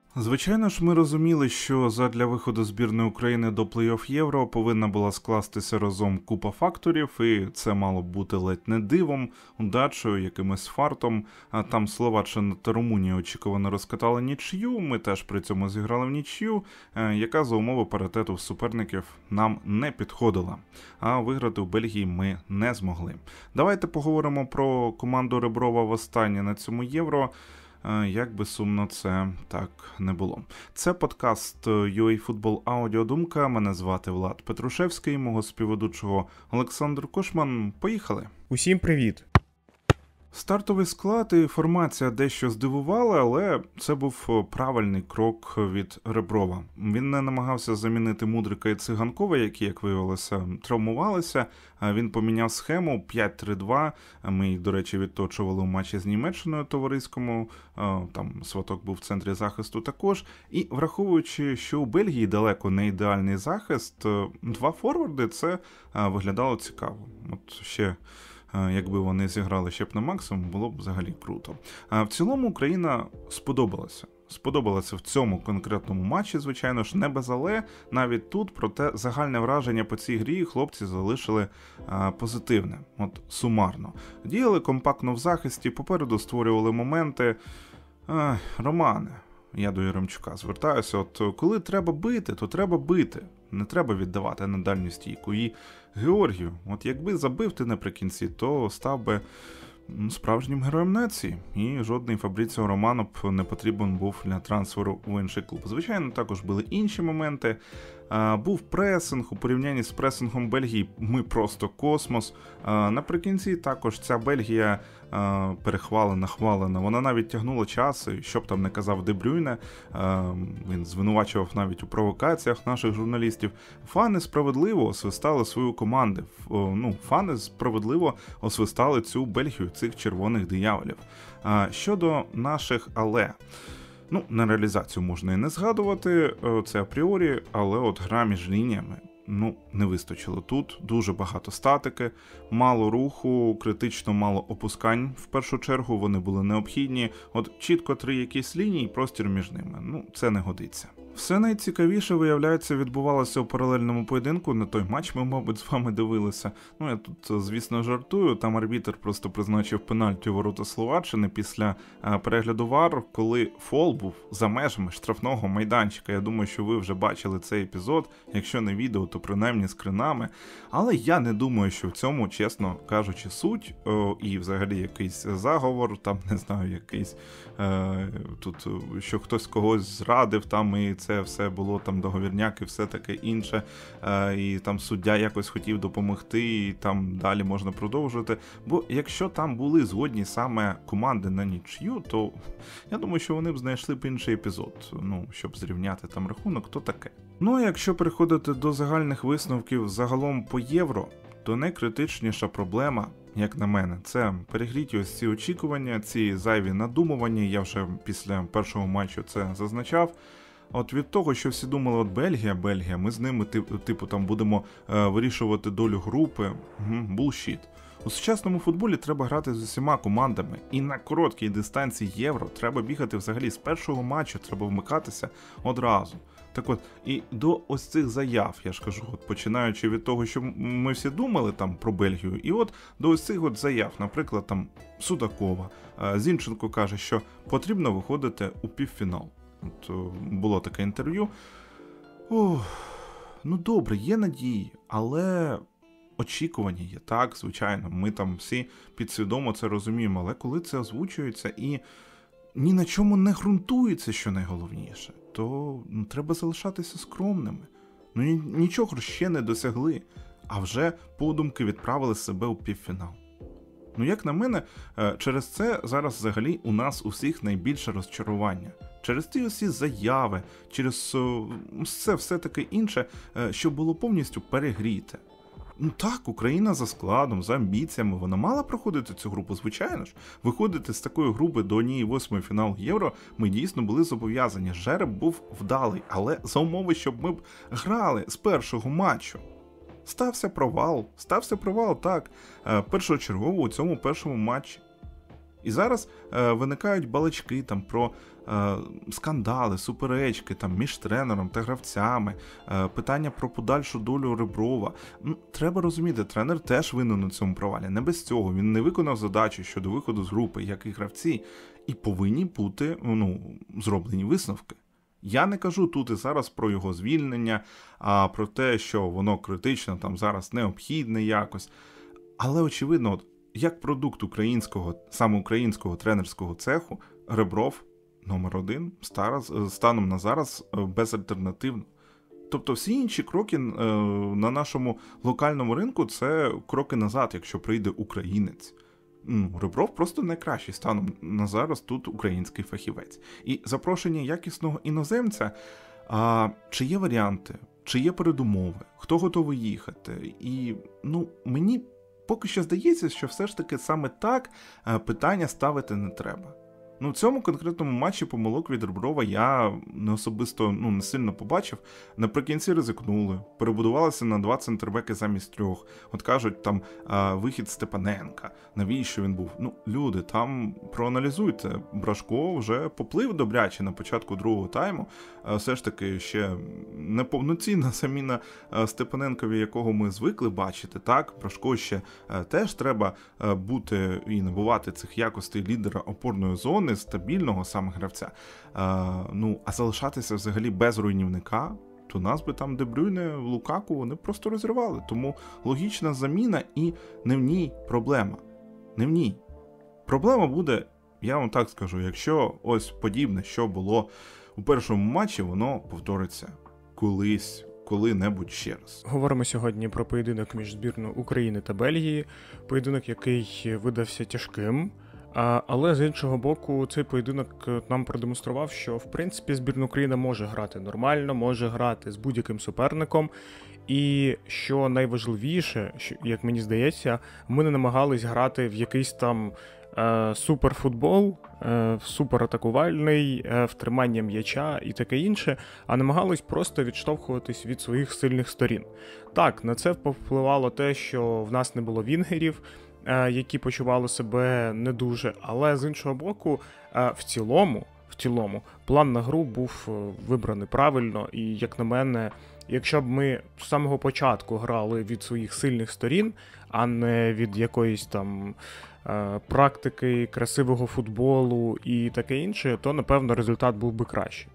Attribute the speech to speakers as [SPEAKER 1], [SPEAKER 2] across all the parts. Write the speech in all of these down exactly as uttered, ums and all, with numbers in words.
[SPEAKER 1] Звичайно ж, ми розуміли, що задля виходу збірної України до плей-офф Євро повинна була скластися разом купа факторів, і це мало б бути ледь не дивом, удачею, якимось фартом. А там Словаччина та Румунія очікувано розкатали нічию, ми теж при цьому зіграли в нічию, яка за умови паритету в суперників нам не підходила. А виграти у Бельгії ми не змогли. Давайте поговоримо про команду Реброва востаннє на цьому Євро. Як би сумно це так не було. Це подкаст UAFootball Аудіодумка. Мене звати Влад Петрушевський, мого співведучого Олександр Кошман. Поїхали!
[SPEAKER 2] Усім привіт!
[SPEAKER 1] Стартовий склад і формація дещо здивували, але це був правильний крок від Реброва. Він не намагався замінити Мудрика і Циганкова, які, як виявилося, травмувалися. Він поміняв схему п'ять три два. Ми їх, до речі, відточували у матчі з Німеччиною товариському. Там Сваток був в центрі захисту також. І враховуючи, що у Бельгії далеко не ідеальний захист, два форварди – це виглядало цікаво. От ще... Якби вони зіграли ще б на максимум, було б взагалі круто. А в цілому Україна сподобалася. Сподобалася в цьому конкретному матчі, звичайно ж, не без але, навіть тут, проте загальне враження по цій грі хлопці залишили а, позитивне, от сумарно. Діяли компактно в захисті, попереду створювали моменти. А, Романе, я до Яремчука звертаюся, от коли треба бити, то треба бити. Не треба віддавати на дальню стійку. І Георгію, от якби забив ти наприкінці, то став би справжнім героєм нації. І жодний Фабріціо Романо б не потрібен був для трансферу в інший клуб. Звичайно, також були інші моменти. Був пресинг, у порівнянні з пресингом Бельгії ми просто космос. Наприкінці також ця Бельгія перехвалена, хвалена. Вона навіть тягнула час, і що б там не казав Де Брюйне, він звинувачував навіть у провокаціях наших журналістів. Фани справедливо освистали свою команду. Ну, фани справедливо освистали цю Бельгію, цих червоних дияволів. Щодо наших але... Ну, на реалізацію можна і не згадувати, це апріорі, але от гра між лініями, ну, не вистачило тут. Дуже багато статики, мало руху, критично мало опускань в першу чергу, вони були необхідні. От чітко три якісь лінії і простір між ними, ну, це не годиться. Все найцікавіше, виявляється, відбувалося у паралельному поєдинку. На той матч ми, мабуть, з вами дивилися. Ну, я тут, звісно, жартую. Там арбітр просто призначив пенальті у ворота Словаччини після перегляду ВАР, коли фол був за межами штрафного майданчика. Я думаю, що ви вже бачили цей епізод. Якщо не відео, то принаймні скринами. Але я не думаю, що в цьому, чесно кажучи, суть о, і взагалі якийсь заговор, там, не знаю, якийсь е, тут, що хтось когось зрадив там і це це все було там договірняк і все таке інше, і там суддя якось хотів допомогти, і там далі можна продовжувати. Бо якщо там були згодні саме команди на нічию, то я думаю, що вони б знайшли б інший епізод, ну, щоб зрівняти там рахунок, то таке. Ну, а якщо переходити до загальних висновків загалом по Євро, то найкритичніша проблема, як на мене, це перегріті ось ці очікування, ці зайві надумування, я вже після першого матчу це зазначав. От від того, що всі думали, от Бельгія, Бельгія, ми з ними, типу, там будемо е, вирішувати долю групи. Булшіт. У сучасному футболі треба грати з усіма командами. І на короткій дистанції Євро треба бігати взагалі з першого матчу, треба вмикатися одразу. Так от, і до ось цих заяв, я ж кажу, от починаючи від того, що ми всі думали там про Бельгію, і от до ось цих от заяв, наприклад, там Судакова, е, Зінченко каже, що потрібно виходити у півфінал. От, було таке інтерв'ю. Ох, ну добре, є надії, але очікування є. Так, звичайно, ми там всі підсвідомо це розуміємо, але коли це озвучується і ні на чому не ґрунтується, що найголовніше, то ну, треба залишатися скромними. Ну нічого ще не досягли, а вже подумки відправили себе у півфінал. Ну, як на мене, через це зараз взагалі у нас усіх найбільше розчарування. Через ті усі заяви, через все, все таке інше, що було повністю перегріте. Ну так, Україна за складом, за амбіціями, вона мала проходити цю групу, звичайно ж. Виходити з такої групи до однієї восьмої фіналу Євро ми дійсно були зобов'язані. Жереб був вдалий, але за умови, щоб ми б грали з першого матчу. Стався провал, стався провал, так, першочергово у цьому першому матчі. І зараз е, виникають балачки там про е, скандали, суперечки там між тренером та гравцями, е, питання про подальшу долю Реброва. Ну, треба розуміти, тренер теж винен у цьому провалі. Не без цього. Він не виконав задачі щодо виходу з групи, як і гравці, і повинні бути ну, зроблені висновки. Я не кажу тут і зараз про його звільнення, а про те, що воно критично там зараз необхідне якось. Але очевидно, от, як продукт українського, саме українського тренерського цеху, Ребров номер один станом на зараз безальтернативно. Тобто всі інші кроки на нашому локальному ринку – це кроки назад, якщо прийде українець. Ну, Ребров просто найкращий станом на зараз тут український фахівець. І запрошення якісного іноземця, а, чи є варіанти, чи є передумови, хто готовий їхати. І, ну, мені поки що здається, що все ж таки саме так питання ставити не треба. Ну, в цьому конкретному матчі помилок від Реброва я не особисто ну, не сильно побачив. Наприкінці ризикнули, перебудувалися на два центрбеки замість трьох. От кажуть, там а, вихід Степаненка, навіщо він був? Ну, люди, там проаналізуйте. Брашко вже поплив добряче на початку другого тайму. А, все ж таки ще неповноцінна заміна а, Степаненкові, якого ми звикли бачити. Так, Брашко ще а, теж треба а, бути і набувати цих якостей лідера опорної зони, стабільного саме гравця, а, ну, а залишатися взагалі без руйнівника, то нас би там Де Брюйне, Лукаку, вони просто розривали. Тому логічна заміна і не в ній проблема. Не в ній. Проблема буде, я вам так скажу, якщо ось подібне, що було у першому матчі, воно повториться колись, коли-небудь ще раз.
[SPEAKER 2] Говоримо сьогодні про поєдинок між збірною України та Бельгії. Поєдинок, який видався тяжким. Але, з іншого боку, цей поєдинок нам продемонстрував, що, в принципі, збірна України може грати нормально, може грати з будь-яким суперником. І, що найважливіше, як мені здається, ми не намагались грати в якийсь там е, суперфутбол, е, суператакувальний, е, втримання м'яча і таке інше, а намагались просто відштовхуватись від своїх сильних сторін. Так, на це повпливало те, що в нас не було вінгерів, які почували себе не дуже, але з іншого боку, в цілому, в цілому, план на гру був вибраний правильно, і, як на мене, якщо б ми з самого початку грали від своїх сильних сторін, а не від якоїсь там практики, красивого футболу і таке інше, то, напевно, результат був би кращий.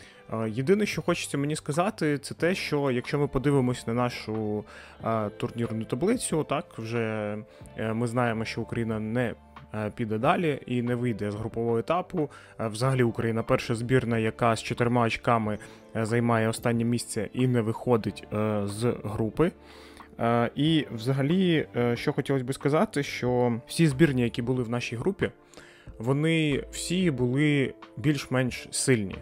[SPEAKER 2] Єдине, що хочеться мені сказати, це те, що якщо ми подивимось на нашу а, турнірну таблицю, так, вже а, ми знаємо, що Україна не а, піде далі і не вийде з групового етапу. А, взагалі Україна перша збірна, яка з чотирма очками а, займає останнє місце і не виходить а, з групи. А, і взагалі, а, що хотілося би сказати, що всі збірні, які були в нашій групі, вони всі були більш-менш сильні.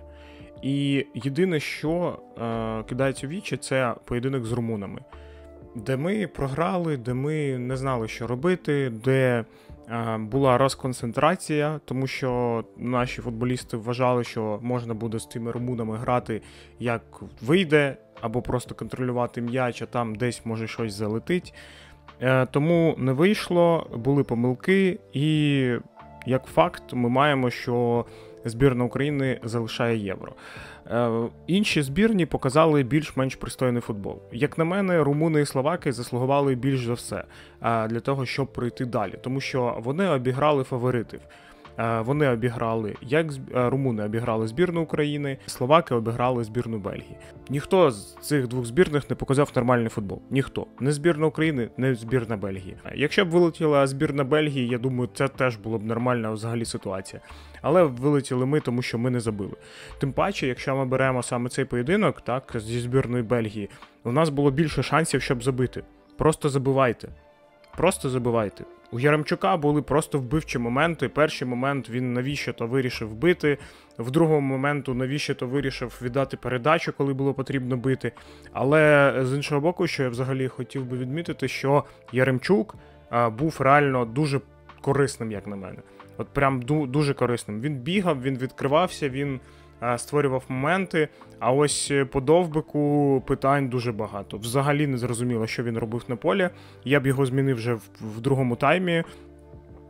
[SPEAKER 2] І єдине, що е, кидається в вічі, це поєдинок з румунами, де ми програли, де ми не знали, що робити, де е, була розконцентрація, тому що наші футболісти вважали, що можна буде з тими румунами грати як вийде, або просто контролювати м'яч, а там десь може щось залетить. Е, тому не вийшло, були помилки, і як факт ми маємо, що збірна України залишає Євро. Е, інші збірні показали більш-менш пристойний футбол. Як на мене, румуни і словаки заслугували більш за все е, для того, щоб пройти далі. Тому що вони обіграли фаворитів. Е, вони обіграли, як е, румуни обіграли збірну України, словаки обіграли збірну Бельгії. Ніхто з цих двох збірних не показав нормальний футбол. Ніхто. Не збірна України, не збірна Бельгії. Якщо б вилетіла збірна Бельгії, я думаю, це теж була б нормальна взагалі ситуація. Але вилетіли ми, тому що ми не забили. Тим паче, якщо ми беремо саме цей поєдинок, так, зі збірної Бельгії, у нас було більше шансів, щоб забити. Просто забивайте. Просто забивайте. У Яремчука були просто вбивчі моменти. Перший момент він навіщо-то вирішив бити, в другому моменту навіщо-то вирішив віддати передачу, коли було потрібно бити. Але з іншого боку, що я взагалі хотів би відмітити, що Яремчук а, був реально дуже корисним, як на мене. От прям ду- дуже корисним. Він бігав, він відкривався, він а, створював моменти, а ось по Довбику питань дуже багато. Взагалі не зрозуміло, що він робив на полі. Я б його змінив вже в, в другому таймі.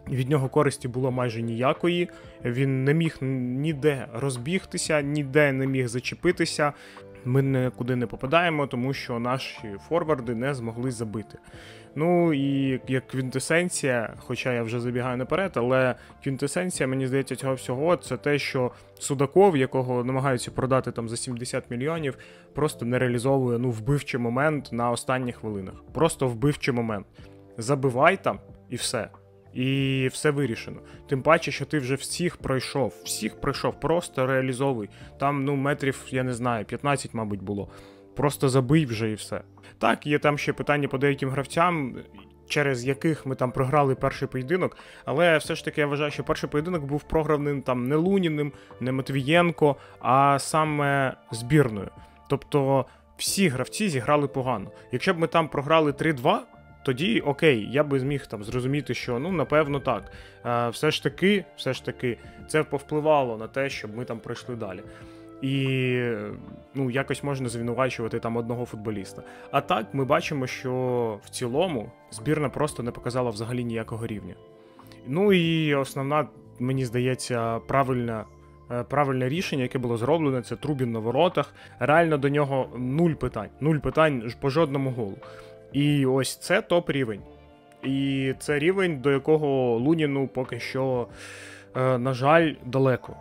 [SPEAKER 2] від нього користі було майже ніякої, він не міг ніде розбігтися, ніде не міг зачепитися. Ми нікуди не попадаємо, тому що наші форварди не змогли забити. Ну і як квінтесенція, хоча я вже забігаю наперед, але квінтесенція, мені здається, цього всього, це те, що Судаков, якого намагаються продати там за сімдесят мільйонів, просто не реалізовує, ну, вбивчий момент на останніх хвилинах. Просто вбивчий момент. Забивай там і все. І все вирішено. Тим паче, що ти вже всіх пройшов. Всіх пройшов, просто реалізовуй. Там, ну, метрів, я не знаю, п'ятнадцять, мабуть, було. Просто забий вже і все. Так, є там ще питання по деяким гравцям, через яких ми там програли перший поєдинок, але все ж таки я вважаю, що перший поєдинок був програвним там не Луніним, не Матвієнко, а саме збірною. Тобто всі гравці зіграли погано. Якщо б ми там програли три-два, тоді окей, я би зміг там зрозуміти, що, ну, напевно, так. Е, все ж таки, все ж таки, це повпливало на те, щоб ми там пройшли далі. І, ну, якось можна звинувачувати там одного футболіста. А так, ми бачимо, що в цілому збірна просто не показала взагалі ніякого рівня. Ну і основна, мені здається, правильна, правильне рішення, яке було зроблено, це Трубін на воротах. Реально до нього нуль питань. Нуль питань по жодному голу. І ось це топ-рівень. І це рівень, до якого Луніну поки що, на жаль, далеко.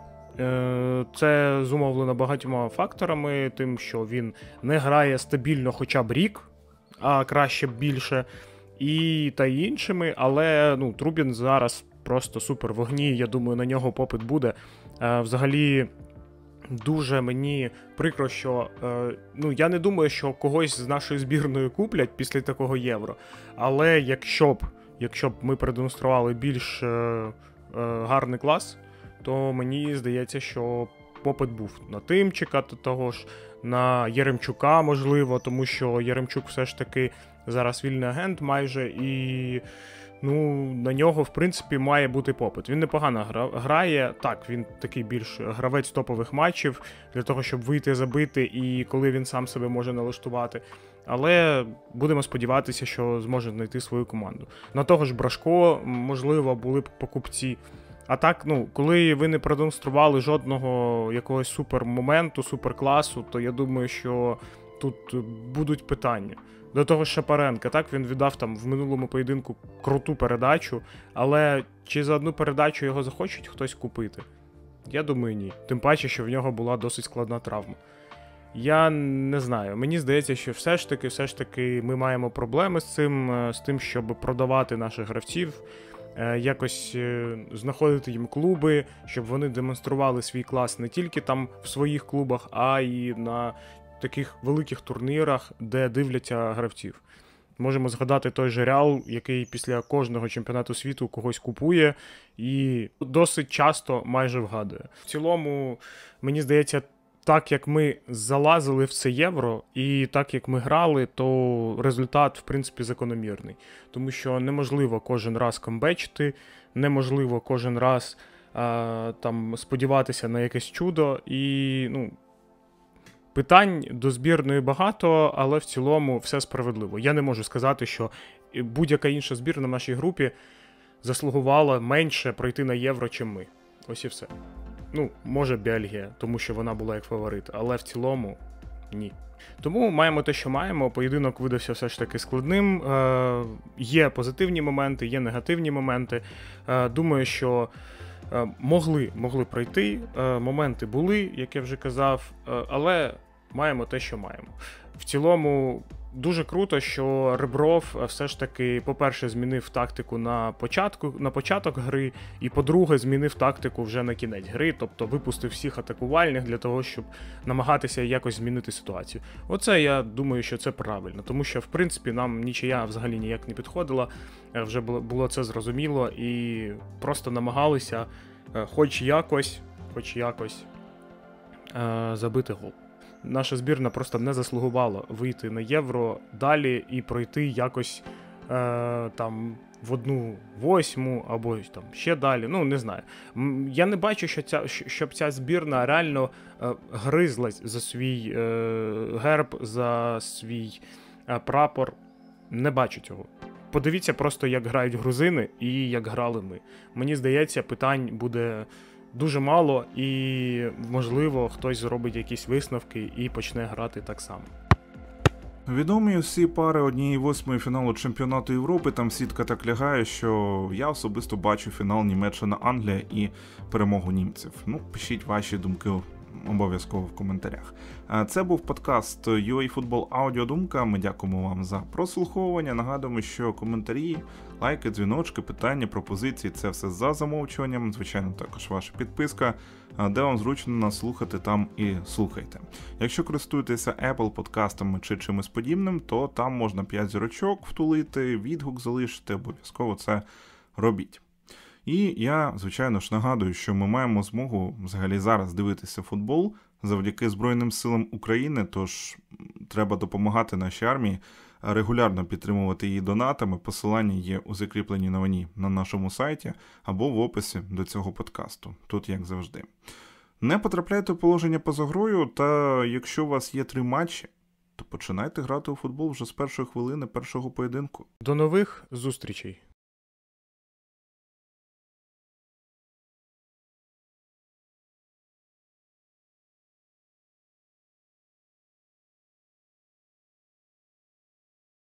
[SPEAKER 2] Це зумовлено багатьма факторами, тим, що він не грає стабільно хоча б рік, а краще б більше, і та іншими, але, ну, Трубін зараз просто супер в огні, я думаю, на нього попит буде. Взагалі, дуже мені прикро, що, ну, я не думаю, що когось з нашої збірної куплять після такого Євро, але якщо б, якщо б ми продемонстрували більш гарний клас, то мені здається, що попит був на Тимчика, того ж, на Єремчука, можливо, тому що Єремчук все ж таки зараз вільний агент майже, і, ну, на нього, в принципі, має бути попит. Він непогано грає, так, він такий більш гравець топових матчів, для того, щоб вийти, забити, і коли він сам себе може налаштувати. Але будемо сподіватися, що зможе знайти свою команду. На того ж Брашко, можливо, були б покупці. А так, ну, коли ви не продемонстрували жодного якогось супермоменту, суперкласу, то я думаю, що тут будуть питання. До того ж Шапаренка, так, він віддав там в минулому поєдинку круту передачу, але чи за одну передачу його захочуть хтось купити? Я думаю, ні. Тим паче, що в нього була досить складна травма. Я не знаю, мені здається, що все ж таки, все ж таки ми маємо проблеми з цим, з тим, щоб продавати наших гравців, якось знаходити їм клуби, щоб вони демонстрували свій клас не тільки там в своїх клубах, а й на таких великих турнірах, де дивляться гравців. Можемо згадати той же Реал, який після кожного чемпіонату світу когось купує і досить часто майже вгадує. В цілому, мені здається, так як ми залазили в це Євро і так як ми грали, то результат, в принципі, закономірний. Тому що неможливо кожен раз камбечити, неможливо кожен раз а, там сподіватися на якесь чудо. І, ну, питань до збірної багато, але в цілому все справедливо. Я не можу сказати, що будь-яка інша збірна в нашій групі заслугувала менше пройти на Євро, чим ми. Ось і все. Ну, може Бельгія, тому що вона була як фаворит, але в цілому ні. Тому маємо те, що маємо. Поєдинок видався все ж таки складним. Е, є позитивні моменти, є негативні моменти. Е, думаю, що е, могли, могли пройти. Е, моменти були, як я вже казав, е, але маємо те, що маємо. В цілому дуже круто, що Ребров все ж таки, по-перше, змінив тактику на початку, на початок гри, і, по-друге, змінив тактику вже на кінець гри, тобто випустив всіх атакувальних для того, щоб намагатися якось змінити ситуацію. Оце, я думаю, що це правильно, тому що, в принципі, нам нічия взагалі ніяк не підходила, вже було, було це зрозуміло, і просто намагалися хоч якось, хоч якось забити гол. Наша збірна просто не заслугувала вийти на Євро далі і пройти якось е, там в одну восьму або там ще далі. Ну, не знаю. Я не бачу, що ця, щоб ця збірна реально е, гризлась за свій е, герб, за свій е, прапор. Не бачу цього. подивіться просто, як грають грузини і як грали ми. Мені здається, питань буде дуже мало і, можливо, хтось зробить якісь висновки і почне грати так само.
[SPEAKER 1] Відомі всі пари однієї восьмої фіналу чемпіонату Європи, там сітка так лягає, що я особисто бачу фінал Німеччина-Англія і перемогу німців. Ну, пишіть ваші думки обов'язково в коментарях. Це був подкаст ю ей Football Аудіодумка. Ми дякуємо вам за прослуховування. Нагадуємо, що коментарі, лайки, дзвіночки, питання, пропозиції – це все за замовчуванням. Звичайно, також ваша підписка. Де вам зручно нас слухати, там і слухайте. Якщо користуєтеся Apple подкастами чи чимось подібним, то там можна п'ять зірочок втулити, відгук залишити, обов'язково це робіть. І я, звичайно ж, нагадую, що ми маємо змогу взагалі зараз дивитися футбол завдяки Збройним силам України, тож треба допомагати нашій армії, регулярно підтримувати її донатами. Посилання є у закріпленій новині на нашому сайті або в описі до цього подкасту. Тут як завжди. Не потрапляйте в положення поза грою, та якщо у вас є три матчі, то починайте грати у футбол вже з першої хвилини першого поєдинку.
[SPEAKER 2] До нових зустрічей!